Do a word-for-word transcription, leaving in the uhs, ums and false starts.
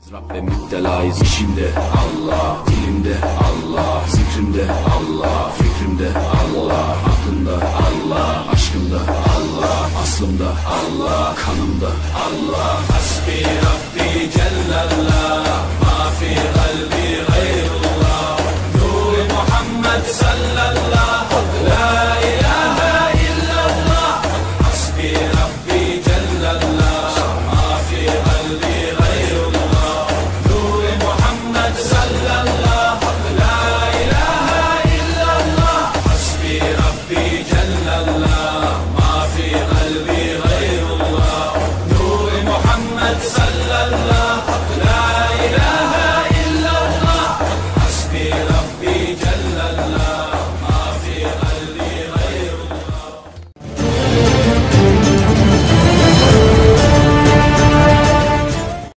Rabbe müptelayız, işimde Allah, dilimde Allah, zikrimde Allah, fikrimde Allah, aklımda Allah, aşkımda Allah, aslımda Allah, kanımda Allah. Hasbi Rabbi Cellallah.